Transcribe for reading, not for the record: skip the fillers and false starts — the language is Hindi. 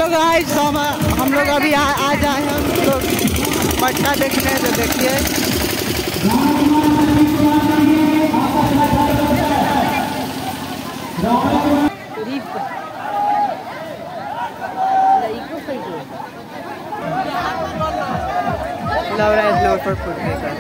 हेलो गाइस, हम लोग अभी आ जाए हैं हम लोग मटका देखने। तो देखिए Laura is known for food maker.